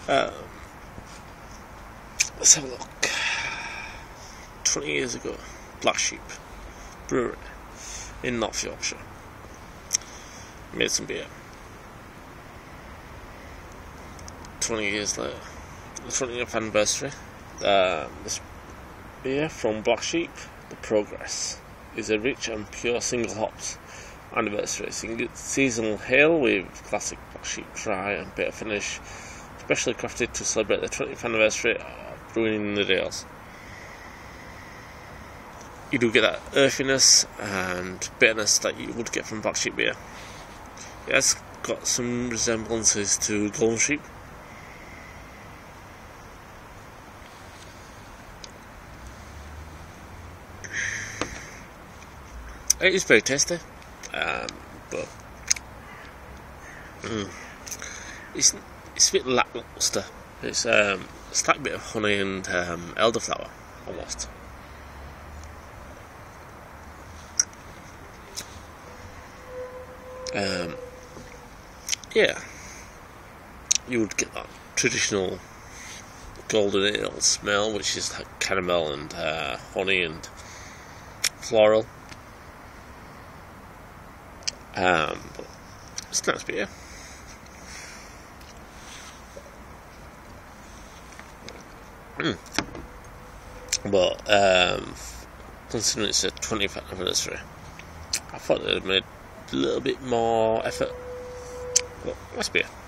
Let's have a look. 20 years ago, Black Sheep Brewery in North Yorkshire made some beer. 20 years later, the 20th anniversary, this beer from Black Sheep, the Progress, is a rich and pure single hops anniversary seasonal ale with classic Black Sheep dry and bitter finish, specially crafted to celebrate the 20th anniversary of brewing the ales. You do get that earthiness and bitterness that you would get from Black Sheep beer. It has got some resemblances to Golden Sheep. It is very tasty, but it's a bit lackluster. It's a slight bit of honey and elderflower, almost. Yeah, you would get that traditional golden ale smell, which is like caramel and honey and floral. But it's nice beer. But considering it's a 20th anniversary, I thought they'd made a little bit more effort. But nice beer.